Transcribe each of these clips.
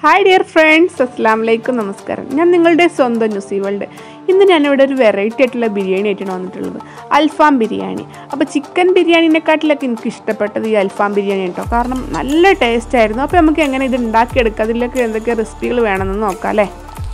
Hi dear friends, Assalamu alaikum, Namaskaram. ഞാൻ നിങ്ങളുടെ സ്വന്തം നുസി വേൾഡ്. ഇന്ന് ഞാൻ ഇവിടെ ഒരു വെറൈറ്റി ആയിട്ടുള്ള ബിരിയാണി ആയിട്ടാണ് വന്നിട്ടുള്ളത്. അൽഫാം ബിരിയാണി. അപ്പോൾ ചിക്കൻ ബിരിയാണിനെക്കാട്ടിലൊക്കെ എനിക്ക് ഇഷ്ടപ്പെട്ടത് ഈ അൽഫാം ബിരിയാണി കേട്ടോ. കാരണം നല്ല ടേസ്റ്റ് ആയിരുന്നു. അപ്പോൾ നമുക്ക് എങ്ങനെ ഇത് ഉണ്ടാക്കിയെടുക്കാം, അതിലൊക്കെ എന്തൊക്കെ റെസിപ്പികൾ വേണമെന്ന് നോക്കാം അല്ലേ.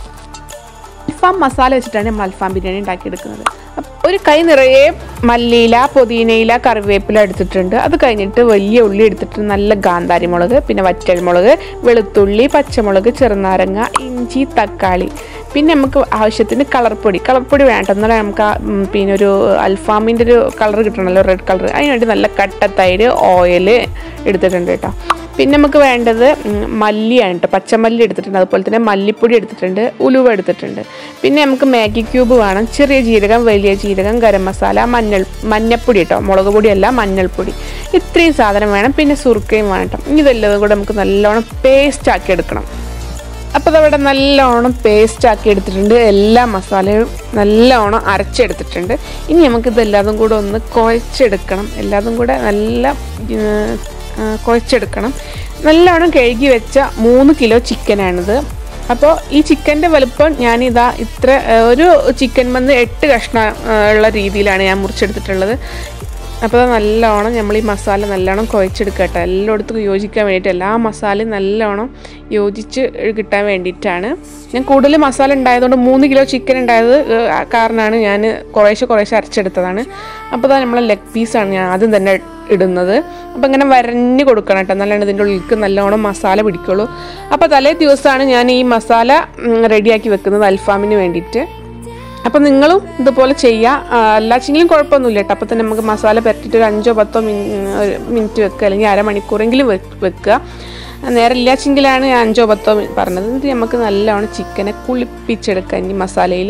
അൽഫാം മസാല വെച്ചിട്ടാണ് നമ്മൾ അൽഫാം ബിരിയാണി ഉണ്ടാക്കിയെടുക്കുന്നത്. ഒരു കൈ നിറയെ മല്ലിയില, പുതിനയില, കറിവേപ്പില എടുത്തിട്ടുണ്ട്. അത് കഴിഞ്ഞിട്ട് വലിയ ഉള്ളി എടുത്തിട്ട് നല്ല ഗാന്ധാരി മുളക്, പിന്നെ വറ്റൽമുളക്, വെളുത്തുള്ളി, പച്ചമുളക്, ചെറുനാരങ്ങ, ഇഞ്ചി, തക്കാളി. പിന്നെ നമുക്ക് ആവശ്യത്തിന് കളർപ്പൊടി വേണ്ട, എന്നാലും നമുക്ക് പിന്നെ ഒരു അൽഫാമിൻ്റെ ഒരു കളർ കിട്ടണമല്ലോ, റെഡ് കളർ. അതിനുവേണ്ടി നല്ല കട്ട തൈര്, ഓയിൽ എടുത്തിട്ടുണ്ട് കേട്ടോ. പിന്നെ നമുക്ക് വേണ്ടത് മല്ലിയാണ് കേട്ടോ, പച്ചമല്ലി എടുത്തിട്ടുണ്ട്, അതുപോലെ തന്നെ മല്ലിപ്പൊടി എടുത്തിട്ടുണ്ട്, ഉലുവ എടുത്തിട്ടുണ്ട്. പിന്നെ നമുക്ക് മാഗി ക്യൂബ് വേണം, ചെറിയ ജീരകം, വലിയ ജീരകം, ഗരം മസാല, മഞ്ഞൾപ്പൊടി കേട്ടോ, മുളക് പൊടിയല്ല മഞ്ഞൾപ്പൊടി. ഇത്രയും സാധനം വേണം. പിന്നെ സുർക്കയും വേണം കേട്ടോ. ഇതെല്ലാം കൂടെ നമുക്ക് നല്ലോണം പേസ്റ്റ് ആക്കി എടുക്കണം. അപ്പോൾ അതവിടെ നല്ലോണം പേസ്റ്റ് ആക്കി എടുത്തിട്ടുണ്ട്. എല്ലാ മസാലയും നല്ലോണം അരച്ചെടുത്തിട്ടുണ്ട്. ഇനി നമുക്കിതെല്ലാതും കൂടെ ഒന്ന് കുഴച്ചെടുക്കണം. എല്ലാതും കൂടെ നല്ല കുഴച്ചെടുക്കണം. നല്ലോണം കഴുകി വെച്ച 3 കിലോ ചിക്കനാണിത്. അപ്പോൾ ഈ ചിക്കൻ്റെ വലുപ്പം ഞാനിതാ ഇത്ര ഒരു ചിക്കൻ വന്ന് 8 കഷ്ണം ഉള്ള രീതിയിലാണ് ഞാൻ മുറിച്ചെടുത്തിട്ടുള്ളത്. അപ്പോൾ നല്ലോണം നമ്മൾ ഈ മസാല നല്ലോണം കുഴച്ചെടുക്കുക കേട്ടോ. എല്ലായിടത്തും യോജിക്കാൻ വേണ്ടിയിട്ട് എല്ലാ മസാലയും നല്ലോണം യോജിച്ച് കിട്ടാൻ വേണ്ടിയിട്ടാണ്. ഞാൻ കൂടുതൽ മസാല ഉണ്ടായതുകൊണ്ട് 3 കിലോ ചിക്കൻ ഉണ്ടായത് കാരണമാണ് ഞാൻ കുറേശ്ശെ അരച്ചെടുത്തതാണ്. അപ്പോൾ അതാ നമ്മളെ ലെഗ് പീസാണ് ഞാൻ ആദ്യം തന്നെ ഇടുന്നത്. അപ്പോൾ ഇങ്ങനെ വരഞ്ഞ് കൊടുക്കണം കേട്ടോ, നല്ലോണം ഇതിൻ്റെ ഉള്ളിലേക്ക് നല്ലോണം മസാല പിടിക്കുള്ളൂ. അപ്പോൾ തലേ ദിവസമാണ് ഞാൻ ഈ മസാല റെഡിയാക്കി വെക്കുന്നത് അൽഫാമിന് വേണ്ടിയിട്ട്. അപ്പോൾ നിങ്ങളും ഇതുപോലെ ചെയ്യുക. എല്ലാച്ചെങ്കിലും കുഴപ്പമൊന്നുമില്ല കേട്ടോ. അപ്പോൾ തന്നെ നമുക്ക് മസാല പരട്ടിയിട്ട് ഒരു 5-10 മിനിറ്റ് വെക്കുക, അല്ലെങ്കിൽ അരമണിക്കൂറെങ്കിലും വെക്കുക. നേരെ ഇല്ലാച്ചെങ്കിലാണ് ഞാൻ 5-10 പറഞ്ഞത്. ഇത് നമുക്ക് നല്ലോണം ചിക്കനെ കുളിപ്പിച്ചെടുക്കുക ഇനി മസാലയിൽ.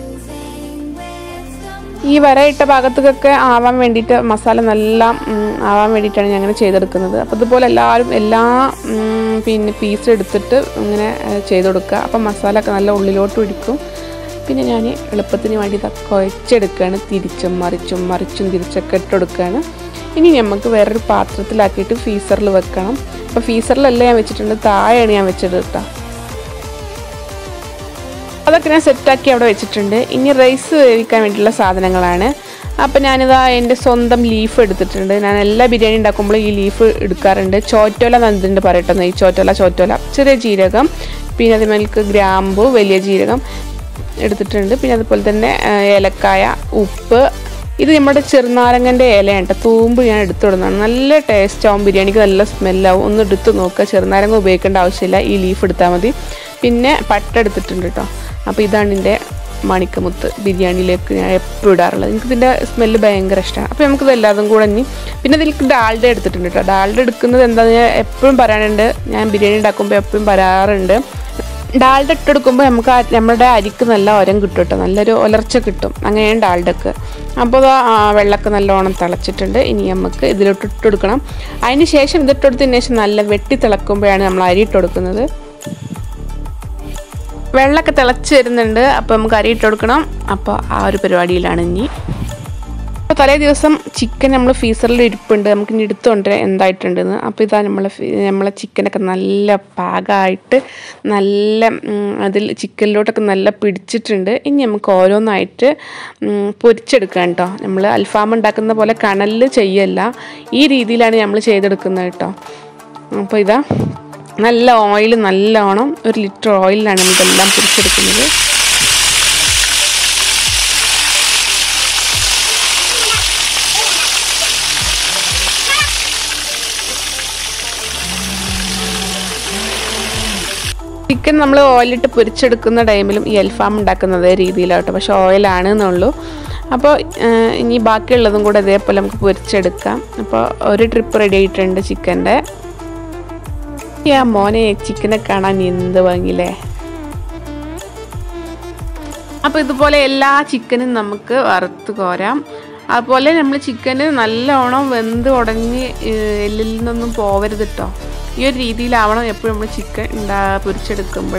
ഈ വരയിട്ട ഭാഗത്തേക്കൊക്കെ ആവാൻ വേണ്ടിയിട്ട് മസാല നല്ല ആവാൻ വേണ്ടിയിട്ടാണ് ഞാൻ അങ്ങനെ ചെയ്തെടുക്കുന്നത്. അപ്പോൾ ഇതുപോലെ എല്ലാ പിന്നെ പീസ് എടുത്തിട്ട് ഇങ്ങനെ ചെയ്ത് കൊടുക്കുക. അപ്പം മസാല ഒക്കെ നല്ല ഉള്ളിലോട്ട് പിടിക്കും. പിന്നെ ഞാൻ എളുപ്പത്തിന് വേണ്ടി ഇത് കുഴച്ചെടുക്കുകയാണ്. തിരിച്ചും മറിച്ചും തിരിച്ചൊക്കെ ഇട്ടെടുക്കുകയാണ്. ഇനി നമുക്ക് വേറൊരു പാത്രത്തിലാക്കിയിട്ട് ഫീസറിൽ വെക്കണം. അപ്പോൾ ഫീസറിലല്ല ഞാൻ വെച്ചിട്ടുണ്ട്, താഴെയാണ് ഞാൻ വെച്ചത് കേട്ടോ. അതൊക്കെ ഞാൻ സെറ്റാക്കി അവിടെ വെച്ചിട്ടുണ്ട്. ഇനി റൈസ് വേവിക്കാൻ വേണ്ടിയിട്ടുള്ള സാധനങ്ങളാണ്. അപ്പോൾ ഞാനിതാ എൻ്റെ സ്വന്തം ലീഫ് എടുത്തിട്ടുണ്ട്. ഞാൻ എല്ലാ ബിരിയാണി ഉണ്ടാക്കുമ്പോഴും ഈ ലീഫ് എടുക്കാറുണ്ട്. ചോറ്റോല എന്നതിൻ്റെ പറയട്ടെ, ഈ ചോറ്റോല, ചെറിയ ജീരകം, പിന്നെ അതുമേൽക്ക് ഗ്രാമ്പു, വലിയ ജീരകം എടുത്തിട്ടുണ്ട്. പിന്നെ അതുപോലെ തന്നെ ഏലക്കായ, ഉപ്പ്. ഇത് നമ്മുടെ ചെറുനാരങ്ങൻ്റെ ഇലയാണ് കേട്ടോ, തൂമ്പ് ഞാൻ എടുത്തിടുന്നതാണ്. നല്ല ടേസ്റ്റ് ആവും, ബിരിയാണിക്ക് നല്ല സ്മെല്ലാവും. ഒന്ന് എടുത്ത് നോക്കുക. ചെറുനാരങ്ങ ഉപയോഗിക്കേണ്ട ആവശ്യമില്ല, ഈ ലീഫ് എടുത്താൽ മതി. പിന്നെ പട്ട എടുത്തിട്ടുണ്ട് കേട്ടോ. അപ്പോൾ ഇതാണ് എൻ്റെ മണിക്കമുത്ത്, ബിരിയാണിയിലേക്ക് ഞാൻ എപ്പോഴും ഇടാറുള്ളത്. എനിക്കിതിൻ്റെ സ്മെല്ല് ഭയങ്കര ഇഷ്ടമാണ്. അപ്പോൾ നമുക്കിത് എല്ലാതും കൂടെ പിന്നെ ഇതിലേക്ക് ഡാൽഡ എടുത്തിട്ടുണ്ട് കേട്ടോ. ഡാൽഡ എടുക്കുന്നത് എന്താണെന്ന് ഞാൻ എപ്പോഴും പറയാനുണ്ട്, ഞാൻ ബിരിയാണി ഉണ്ടാക്കുമ്പോൾ എപ്പോഴും പറയാറുണ്ട്. ഡാൽഡ ഇട്ടെടുക്കുമ്പോൾ നമുക്ക് നമ്മുടെ അരിക്ക് നല്ല ഉരം കിട്ടും കേട്ടോ, നല്ലൊരു ഒലർച്ച കിട്ടും. അങ്ങനെയാണ് ഡാൽഡക്ക്. അപ്പോൾ വെള്ളമൊക്കെ നല്ലോണം തിളച്ചിട്ടുണ്ട്. ഇനി നമുക്ക് ഇതിലോട്ട് ഇട്ടെടുക്കണം. അതിന് ശേഷം ഇതിട്ടെടുത്തതിന് ശേഷം നല്ല വെട്ടി തിളക്കുമ്പോഴാണ് നമ്മൾ അരി ഇട്ടെടുക്കുന്നത്. വെള്ളമൊക്കെ തിളച്ച് വരുന്നുണ്ട്. അപ്പോൾ നമുക്ക് അരി ഇട്ടെടുക്കണം. അപ്പോൾ ആ ഒരു പരിപാടിയിലാണ് ഇനി. അപ്പോൾ തലേ ദിവസം ചിക്കൻ നമ്മൾ ഫീസറിൽ ഇരിപ്പുണ്ട്, നമുക്ക് ഇനി എടുത്തുകൊണ്ട് എന്തായിട്ടുണ്ടെന്ന്. അപ്പോൾ ഇതാ നമ്മളെ ചിക്കനൊക്കെ നല്ല പാകമായിട്ട് നല്ല അതിൽ ചിക്കനിലോട്ടൊക്കെ നല്ല പിടിച്ചിട്ടുണ്ട്. ഇനി നമുക്ക് ഓരോന്നായിട്ട് പൊരിച്ചെടുക്കാം കേട്ടോ. നമ്മൾ അൽഫാം ഉണ്ടാക്കുന്ന പോലെ കനലിൽ ചെയ്യല്ല, ഈ രീതിയിലാണ് നമ്മൾ ചെയ്തെടുക്കുന്നത് കേട്ടോ. അപ്പോൾ ഇതാ നല്ല ഓയിൽ, നല്ലോണം 1 ലിറ്റർ ഓയിലാണ് നമുക്കെല്ലാം പൊരിച്ചെടുക്കുന്നത്. ചിക്കൻ നമ്മൾ ഓയിലിട്ട് പൊരിച്ചെടുക്കുന്ന ടൈമിലും ഈ അൽഫാം ഉണ്ടാക്കുന്നത് രീതിയിലാവട്ടെ, പക്ഷെ ഓയിലാണ് എന്നുള്ളൂ. അപ്പോൾ ഇനി ബാക്കിയുള്ളതും കൂടെ ഇതേപോലെ നമുക്ക് പൊരിച്ചെടുക്കാം. അപ്പോൾ ഒരു ട്രിപ്പ് റെഡി ആയിട്ടുണ്ട് ചിക്കൻ്റെ. മോനെ ചിക്കനെ കാണാൻ എന്ത് ഭംഗിയില്ലേ. അപ്പോൾ ഇതുപോലെ എല്ലാ ചിക്കനും നമുക്ക് വറുത്ത് കോരാം. അതുപോലെ നമ്മൾ ചിക്കന് നല്ലോണം വെന്ത് ഉടഞ്ഞ് എല്ലിൽ നിന്നൊന്നും പോവരുത് കേട്ടോ. ഈ ഒരു രീതിയിലാവണം എപ്പോഴും നമ്മൾ ചിക്കൻ പൊരിച്ചെടുക്കുമ്പോൾ.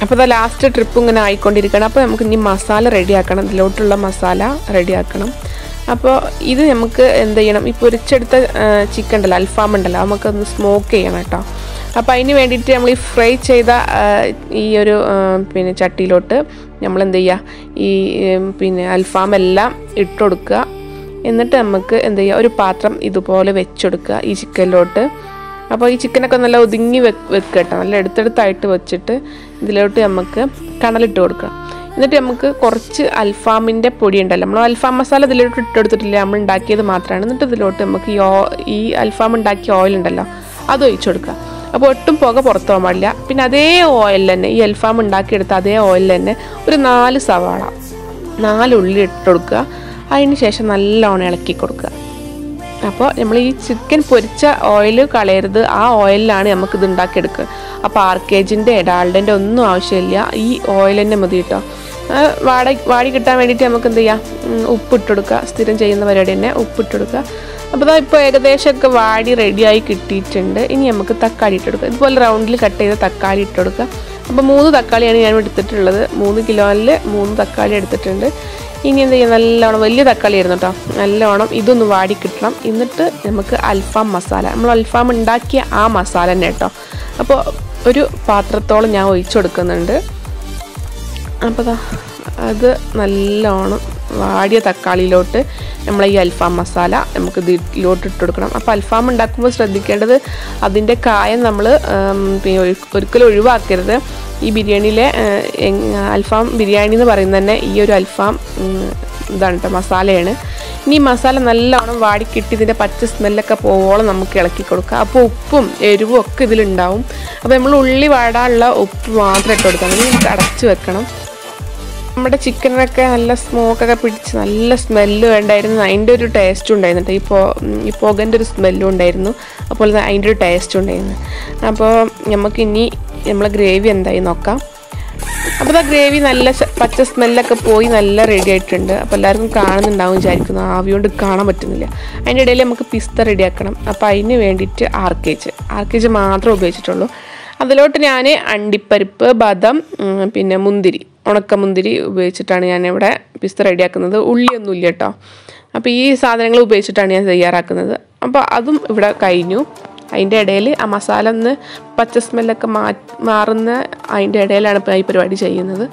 അപ്പോൾ അത് ലാസ്റ്റ് ട്രിപ്പ് ഇങ്ങനെ ആയിക്കൊണ്ടിരിക്കണം. അപ്പോൾ നമുക്ക് ഇനി മസാല റെഡിയാക്കണം, ഇതിലോട്ടുള്ള മസാല റെഡിയാക്കണം. അപ്പോൾ ഇത് നമുക്ക് എന്ത് ചെയ്യണം, ഈ പൊരിച്ചെടുത്ത ചിക്കൻ ഉണ്ടല്ലോ, അൽഫാം ഉണ്ടല്ലോ, നമുക്കൊന്ന് സ്മോക്ക് ചെയ്യണം കേട്ടോ. അപ്പോൾ അതിന് വേണ്ടിയിട്ട് നമ്മൾ ഈ ഫ്രൈ ചെയ്ത ഈ ഒരു പിന്നെ ചട്ടിയിലോട്ട് നമ്മൾ എന്ത് ചെയ്യുക, ഈ പിന്നെ അൽഫാം എല്ലാം ഇട്ട് കൊടുക്കുക. എന്നിട്ട് നമുക്ക് എന്ത് ചെയ്യുക, ഒരു പാത്രം ഇതുപോലെ വെച്ചെടുക്കുക ഈ ചിക്കനിലോട്ട്. അപ്പോൾ ഈ ചിക്കനൊക്കെ നല്ല ഒതുങ്ങി വെക്കുക കേട്ടോ, നല്ല എടുത്തെടുത്തായിട്ട് വെച്ചിട്ട് ഇതിലോട്ട് നമുക്ക് കണലിട്ട് കൊടുക്കണം. എന്നിട്ട് നമുക്ക് കുറച്ച് അൽഫാമിൻ്റെ പൊടി ഉണ്ടല്ലോ, നമ്മൾ അൽഫാം മസാല ഇതിലോട്ട് ഇട്ടെടുത്തിട്ടില്ല, നമ്മൾ ഉണ്ടാക്കിയത് മാത്രമാണ്. എന്നിട്ട് ഇതിലോട്ട് നമുക്ക് ഈ അൽഫാം ഉണ്ടാക്കിയ ഓയിൽ ഉണ്ടല്ലോ അത് ഒഴിച്ചു കൊടുക്കുക. അപ്പോൾ ഒട്ടും പുക പുറത്തു പോകാൻ പാടില്ല. പിന്നെ അതേ ഓയിൽ തന്നെ, ഈ അൽഫാം ഉണ്ടാക്കിയെടുത്ത അതേ ഓയിൽ തന്നെ ഒരു 4 സവാള 4 ഉള്ളി ഇട്ട് കൊടുക്കുക. അതിന് ശേഷം നല്ലോണം ഇളക്കി കൊടുക്കുക. അപ്പോൾ നമ്മൾ ഈ ചിക്കൻ പൊരിച്ച ഓയിൽ കളയരുത്, ആ ഓയിലിലാണ് നമുക്കിത് ഉണ്ടാക്കിയെടുക്കുക. അപ്പോൾ ആർക്കേജിൻ്റെ ഡാൽഡൻ്റെ ഒന്നും ആവശ്യമില്ല, ഈ ഓയിൽ തന്നെ മതി കേട്ടോ. വാടി കിട്ടാൻ വേണ്ടിയിട്ട് നമുക്ക് എന്ത് ചെയ്യാം, ഉപ്പിട്ട് കൊടുക്കുക. സ്ഥിരം ചെയ്യുന്ന പരിപാടി തന്നെ, ഉപ്പിട്ട് കൊടുക്കുക. അപ്പോൾ ഇതാ ഇപ്പോൾ ഏകദേശമൊക്കെ വാടി റെഡിയായി കിട്ടിയിട്ടുണ്ട്. ഇനി നമുക്ക് തക്കാളി ഇട്ട് കൊടുക്കുക. ഇതുപോലെ റൗണ്ടിൽ കട്ട് ചെയ്ത തക്കാളി ഇട്ട് കൊടുക്കുക. അപ്പോൾ 3 തക്കാളിയാണ് ഞാൻ എടുത്തിട്ടുള്ളത്. 3 കിലോയിൽ 3 തക്കാളി എടുത്തിട്ടുണ്ട്. ഇനി എന്ത് ചെയ്യുക, നല്ലോണം വലിയ തക്കാളി ആയിരുന്നു കേട്ടോ, നല്ലോണം ഇതൊന്ന് വാടി കിട്ടണം. എന്നിട്ട് നമുക്ക് അൽഫാം മസാല, നമ്മൾ അൽഫാം ഉണ്ടാക്കിയ ആ മസാല തന്നെ കേട്ടോ. അപ്പോൾ ഒരു പാത്രത്തോളം ഞാൻ ഒഴിച്ചു കൊടുക്കുന്നുണ്ട്. അപ്പോൾ അത് നല്ലോണം വാടിയ തക്കാളിയിലോട്ട് നമ്മൾ ഈ അൽഫാം മസാല നമുക്ക് ഇതിലോട്ട് ഇട്ട് കൊടുക്കണം. അപ്പോൾ അൽഫാം ഉണ്ടാക്കുമ്പോൾ ശ്രദ്ധിക്കേണ്ടത് അതിൻ്റെ കായം നമ്മൾ ഒരിക്കലും ഒഴിവാക്കരുത്. ഈ ബിരിയാണിയിലെ അൽഫാം ബിരിയാണി എന്ന് പറയുന്നത് തന്നെ ഈ ഒരു അൽഫാം ഇതാണ് കേട്ടോ, മസാലയാണ്. ഇനി മസാല നല്ലോണം വാടിക്കിട്ടി ഇതിൻ്റെ പച്ച സ്മെല്ലൊക്കെ പോവോളം നമുക്ക് ഇളക്കി കൊടുക്കുക. അപ്പോൾ ഉപ്പും എരിവും ഒക്കെ ഇതിലുണ്ടാവും. അപ്പോൾ നമ്മൾ ഉള്ളി വാടാനുള്ള ഉപ്പ് മാത്രം ഇട്ട് കൊടുക്കണം. ഇനി നമുക്ക് അടച്ച് വെക്കണം. നമ്മുടെ ചിക്കനൊക്കെ നല്ല സ്മോക്കൊക്കെ പിടിച്ച് നല്ല സ്മെല്ല് ഉണ്ടായിരുന്നു, അതിൻ്റെ ഒരു ടേസ്റ്റും ഉണ്ടായിരുന്നു കേട്ടോ. ഈ പുകൻ്റെ ഒരു സ്മെല്ലും ഉണ്ടായിരുന്നു, അപ്പോൾ അതിൻ്റെ ഒരു ടേസ്റ്റും ഉണ്ടായിരുന്നു. അപ്പോൾ നമുക്കിനി നമ്മളെ ഗ്രേവി എന്തായി നോക്കാം. അപ്പോൾ ആ ഗ്രേവി നല്ല പച്ച സ്മെല്ലൊക്കെ പോയി നല്ല റെഡി ആയിട്ടുണ്ട്. അപ്പോൾ എല്ലാവർക്കും കാണുന്നുണ്ടാവും വിചാരിക്കുന്നു, ആവി കൊണ്ട് കാണാൻ പറ്റുന്നില്ല. അതിൻ്റെ ഇടയിൽ നമുക്ക് പിസ്ത റെഡിയാക്കണം. അപ്പോൾ അതിന് വേണ്ടിയിട്ട് ആർക്കേജ് മാത്രമേ ഉപയോഗിച്ചിട്ടുള്ളൂ. അതിലോട്ട് ഞാൻ അണ്ടിപ്പരിപ്പ്, ബദം, പിന്നെ മുന്തിരി, ഉണക്കമുന്തിരി ഉപയോഗിച്ചിട്ടാണ് ഞാനിവിടെ പിസ്ത റെഡിയാക്കുന്നത്. ഉള്ളിയൊന്നുമില്ല കേട്ടോ. അപ്പോൾ ഈ സാധനങ്ങൾ ഉപയോഗിച്ചിട്ടാണ് ഞാൻ തയ്യാറാക്കുന്നത്. അപ്പോൾ അതും ഇവിടെ കഴിഞ്ഞു. അതിൻ്റെ ഇടയിൽ ആ മസാല ഒന്ന് പച്ച സ്മെല്ലൊക്കെ മാറുന്ന അതിൻ്റെ ഇടയിലാണ് ഇപ്പോൾ ഈ പരിപാടി ചെയ്യുന്നത്.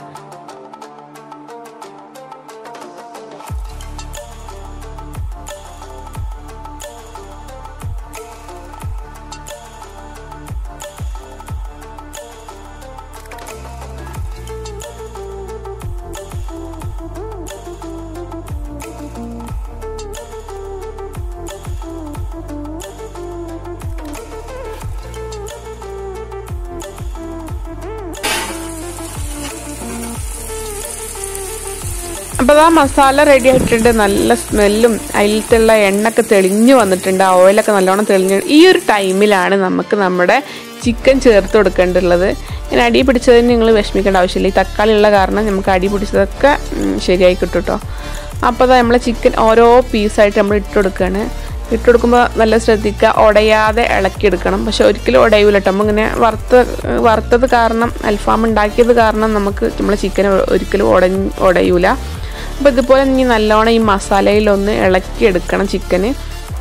അപ്പോൾ ആ മസാല റെഡി ആയിട്ടുണ്ട്. നല്ല സ്മെല്ലും അതിലത്തുള്ള എണ്ണയൊക്കെ തെളിഞ്ഞു വന്നിട്ടുണ്ട്, ആ ഓയിലൊക്കെ നല്ലോണം തെളിഞ്ഞു. ഈ ഒരു ടൈമിലാണ് നമുക്ക് നമ്മുടെ ചിക്കൻ ചേർത്ത് കൊടുക്കേണ്ടുള്ളത്. ഇങ്ങനെ അടി പിടിച്ചതിന് നിങ്ങൾ വിഷമിക്കേണ്ട ആവശ്യമില്ല. ഈ തക്കാളി ഉള്ള കാരണം നമുക്ക് അടി പിടിച്ചതൊക്കെ ശരിയായി കിട്ടും കേട്ടോ. അപ്പോൾ അത് നമ്മളെ ചിക്കൻ ഓരോ പീസായിട്ട് നമ്മൾ ഇട്ട് കൊടുക്കുകയാണ്. ഇട്ട് കൊടുക്കുമ്പോൾ നല്ല ശ്രദ്ധിക്കുക, ഉടയാതെ ഇളക്കിയെടുക്കണം. പക്ഷെ ഒരിക്കലും ഉടയൂല കേട്ടോ. നമ്മളിങ്ങനെ വറുത്തത് കാരണം, അൽഫാം ഉണ്ടാക്കിയത് കാരണം നമുക്ക് നമ്മളെ ചിക്കൻ ഒരിക്കലും ഉടയൂല. അപ്പോൾ ഇതുപോലെ ഇനി നല്ലോണം ഈ മസാലയിലൊന്ന് ഇളക്കിയെടുക്കണം ചിക്കന്.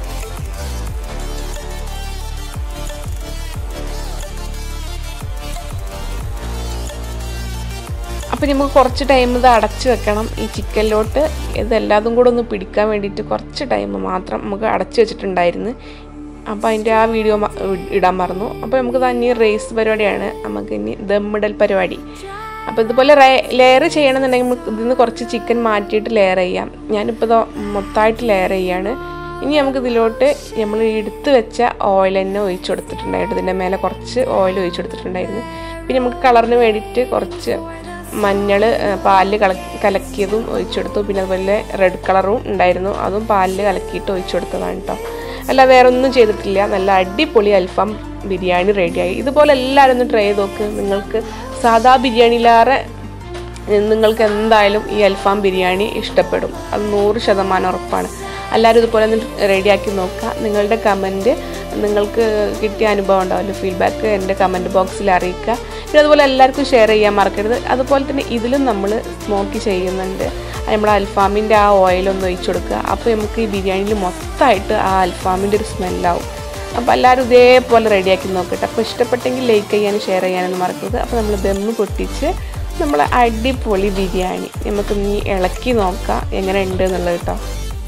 അപ്പോൾ നമുക്ക് കുറച്ച് ടൈം ഇത് അടച്ച് വെക്കണം. ഈ ചിക്കനിലോട്ട് ഇതെല്ലാതും കൂടെ ഒന്ന് പിടിക്കാൻ വേണ്ടിയിട്ട് കുറച്ച് ടൈം മാത്രം നമുക്ക് അടച്ച് വെച്ചിട്ടുണ്ടായിരുന്നു. അപ്പോൾ അതിൻ്റെ ആ വീഡിയോ ഇടാൻ മറന്നു. അപ്പോൾ നമുക്ക് തന്നെ റൈസ് പരിപാടിയാണ്, നമുക്ക് ഇനി ദമ്മിടൽ പരിപാടി. അപ്പോൾ ഇതുപോലെ ലെയർ ചെയ്യണമെന്നുണ്ടെങ്കിൽ നമുക്ക് ഇതിൽ നിന്ന് കുറച്ച് ചിക്കൻ മാറ്റിയിട്ട് ലെയർ ചെയ്യാം. ഞാനിപ്പോൾ മൊത്തമായിട്ട് ലെയർ ചെയ്യാണ്. ഇനി നമുക്ക് ഇതിലോട്ട് നമ്മൾ എടുത്ത് വെച്ച ഓയിൽ തന്നെ ഒഴിച്ചു കൊടുത്തിട്ടുണ്ടായിരുന്നു. ഇതിൻ്റെ മേലെ കുറച്ച് ഓയിൽ ഒഴിച്ചു കൊടുത്തിട്ടുണ്ടായിരുന്നു. പിന്നെ നമുക്ക് കളറിന് വേണ്ടിയിട്ട് കുറച്ച് മഞ്ഞൾ പാലിൽ കലക്കിയതും ഒഴിച്ചു കൊടുത്തു. പിന്നെ അതുപോലെ റെഡ് കളറും ഉണ്ടായിരുന്നു, അതും പാലിൽ കലക്കിയിട്ട് ഒഴിച്ചു കൊടുത്തതാണ് കേട്ടോ. അല്ല വേറെ ഒന്നും ചെയ്തിട്ടില്ല. നല്ല അടിപൊളി അൽഫാം ബിരിയാണി റെഡിയായി. ഇതുപോലെ എല്ലാവരും ഒന്ന് ട്രൈ ചെയ്ത് നോക്ക്. നിങ്ങൾക്ക് സാധാ ബിരിയാണിയിലേറെ നിങ്ങൾക്ക് എന്തായാലും ഈ അൽഫാം ബിരിയാണി ഇഷ്ടപ്പെടും, അത് 100% ഉറപ്പാണ്. എല്ലാവരും ഇതുപോലെ ഒന്ന് റെഡിയാക്കി നോക്കുക. നിങ്ങളുടെ കമൻറ്റ്, നിങ്ങൾക്ക് കിട്ടിയ അനുഭവം ഉണ്ടാവില്ല, ഫീഡ്ബാക്ക് എൻ്റെ കമൻറ്റ് ബോക്സിൽ അറിയിക്കുക. പിന്നെ അതുപോലെ എല്ലാവർക്കും ഷെയർ ചെയ്യാൻ മറക്കരുത്. അതുപോലെ തന്നെ ഇതിലും നമ്മൾ സ്മോക്കി ചെയ്യുന്നുണ്ട്. നമ്മുടെ അൽഫാമിൻ്റെ ആ ഓയിലൊന്ന് ഒഴിച്ചു കൊടുക്കുക. അപ്പോൾ നമുക്ക് ഈ ബിരിയാണിയിൽ മൊത്തമായിട്ട് ആ അൽഫാമിൻ്റെ ഒരു സ്മെല്ലാവും. അപ്പോൾ എല്ലാവരും ഇതേപോലെ റെഡിയാക്കി നോക്കട്ടെ. അപ്പോൾ ഇഷ്ടപ്പെട്ടെങ്കിൽ ലൈക്ക് ചെയ്യാനും ഷെയർ ചെയ്യാനൊന്നും മറക്കരുത്. അപ്പോൾ നമ്മൾ ദമ്മ് പൊട്ടിച്ച് നമ്മൾ അടിപൊളി ബിരിയാണി നമുക്ക് ഇനി ഇളക്കി നോക്കാം എങ്ങനെ ഉണ്ട് എന്നുള്ളത് കേട്ടോ.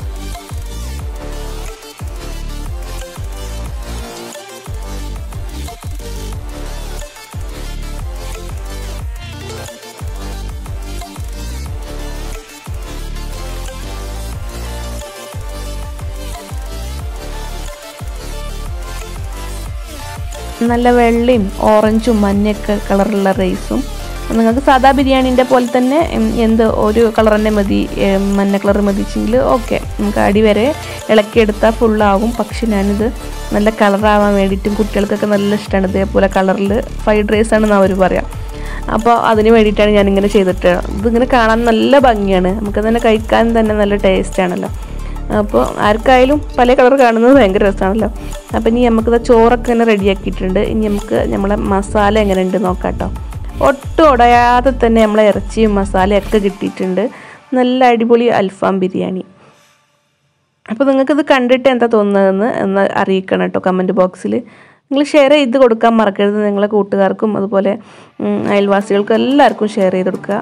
നല്ല വെള്ളയും ഓറഞ്ചും മഞ്ഞയൊക്കെ കളറുള്ള റൈസും. നിങ്ങൾക്ക് സാധാ ബിരിയാണീൻ്റെ പോലെ തന്നെ എന്ത് ഒരു കളർ തന്നെ മതി, മഞ്ഞ കളർ മതിച്ചെങ്കിൽ ഓക്കെ, നമുക്ക് അടി വരെ ഇളക്കിയെടുത്താൽ ഫുള്ളാകും. പക്ഷെ ഞാനിത് നല്ല കളറാവാൻ വേണ്ടിയിട്ടും കുട്ടികൾക്കൊക്കെ നല്ല ഇഷ്ടമാണ് ഇതേപോലെ കളറിൽ ഫ്രൈഡ് റൈസ് ആണെന്ന് അവർ പറയാം. അപ്പോൾ അതിന് വേണ്ടിയിട്ടാണ് ഞാനിങ്ങനെ ചെയ്തിട്ട്. ഇതിങ്ങനെ കാണാൻ നല്ല ഭംഗിയാണ്, നമുക്ക് തന്നെ കഴിക്കാൻ തന്നെ നല്ല ടേസ്റ്റാണല്ലോ. അപ്പോൾ ആർക്കായാലും പല കളർ കാണുന്നത് ഭയങ്കര രസമാണല്ലോ. അപ്പോൾ ഇനി നമുക്കിത് ചോറൊക്കെ ഇങ്ങനെ റെഡിയാക്കിയിട്ടുണ്ട്. ഇനി നമുക്ക് നമ്മളെ മസാല എങ്ങനെ ഉണ്ട് നോക്കാം കേട്ടോ. ഒട്ടും ഉടയാതെ തന്നെ നമ്മളെ ഇറച്ചിയും മസാലയൊക്കെ കിട്ടിയിട്ടുണ്ട്. നല്ല അടിപൊളി അൽഫാം ബിരിയാണി. അപ്പോൾ നിങ്ങൾക്കിത് കണ്ടിട്ട് എന്താ തോന്നുന്നതെന്ന് ഒന്ന് അറിയിക്കണം കേട്ടോ കമൻറ്റ് ബോക്സിൽ. നിങ്ങൾ ഷെയർ ചെയ്ത് കൊടുക്കാൻ മറക്കരുത്. നിങ്ങളെ കൂട്ടുകാർക്കും അതുപോലെ അയൽവാസികൾക്കും എല്ലാവർക്കും ഷെയർ ചെയ്ത് കൊടുക്കുക.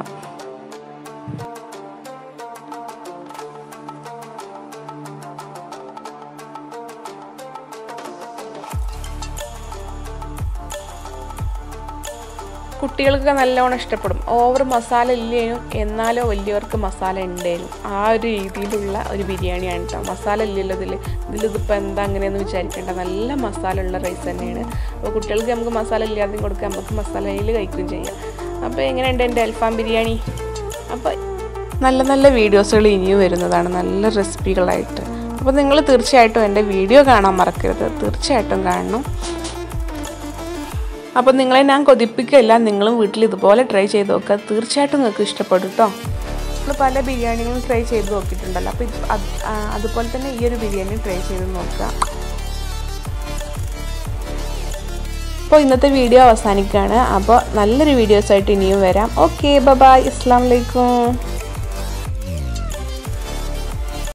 കുട്ടികൾക്ക് നല്ലോണം ഇഷ്ടപ്പെടും. ഓവർ മസാല ഇല്ലേനും എന്നാലോ വലിയവർക്ക് മസാല ഉണ്ടേനും ആ ഒരു രീതിയിലുള്ള ഒരു ബിരിയാണിയാണ് കേട്ടോ. മസാല ഇല്ലല്ലോ ഇതിലിതിപ്പോൾ എന്താ അങ്ങനെയെന്ന് വിചാരിക്കേണ്ട, നല്ല മസാല ഉള്ള റൈസ് തന്നെയാണ്. അപ്പോൾ കുട്ടികൾക്ക് നമുക്ക് മസാല ഇല്ലാതെയും കൊടുക്കാം, നമുക്ക് മസാലയിൽ കഴിക്കുകയും ചെയ്യാം. അപ്പോൾ എങ്ങനെയുണ്ട് എൻ്റെ അൽഫാം ബിരിയാണി? അപ്പോൾ നല്ല നല്ല വീഡിയോസുകൾ ഇനിയും വരുന്നതാണ്, നല്ല റെസിപ്പികളായിട്ട്. അപ്പോൾ നിങ്ങൾ തീർച്ചയായിട്ടും എൻ്റെ വീഡിയോ കാണാൻ മറക്കരുത്, തീർച്ചയായിട്ടും കാണണം. അപ്പോൾ നിങ്ങളെ ഞാൻ കൊതിപ്പിക്കില്ല, നിങ്ങളും വീട്ടിൽ ഇതുപോലെ ട്രൈ ചെയ്ത് നോക്കുക. തീർച്ചയായിട്ടും നിങ്ങൾക്ക് ഇഷ്ടപ്പെടും കേട്ടോ. നമ്മൾ പല ബിരിയാണികളും ട്രൈ ചെയ്ത് നോക്കിയിട്ടുണ്ടല്ലോ. അപ്പോൾ അതുപോലെ തന്നെ ഈ ഒരു ബിരിയാണി ട്രൈ ചെയ്ത് നോക്കുക. അപ്പോൾ ഇന്നത്തെ വീഡിയോ അവസാനിക്കുകയാണ്. അപ്പോൾ നല്ലൊരു വീഡിയോസായിട്ട് ഇനിയും വരാം. ഓക്കെ, ബൈ, അസ്സലാമു അലൈക്കും.